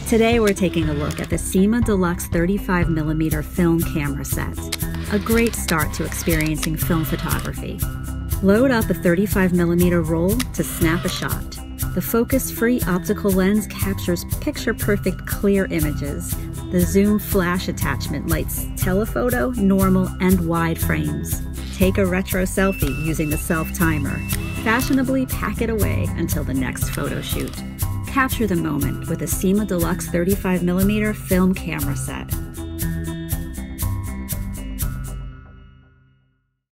Today we're taking a look at the Sima Deluxe 35mm film camera set, a great start to experiencing film photography. Load up a 35mm roll to snap a shot. The focus-free optical lens captures picture-perfect clear images. The zoom flash attachment lights telephoto, normal, and wide frames. Take a retro selfie using the self-timer. Fashionably pack it away until the next photo shoot. Capture the moment with a Sima Deluxe 35mm film camera set.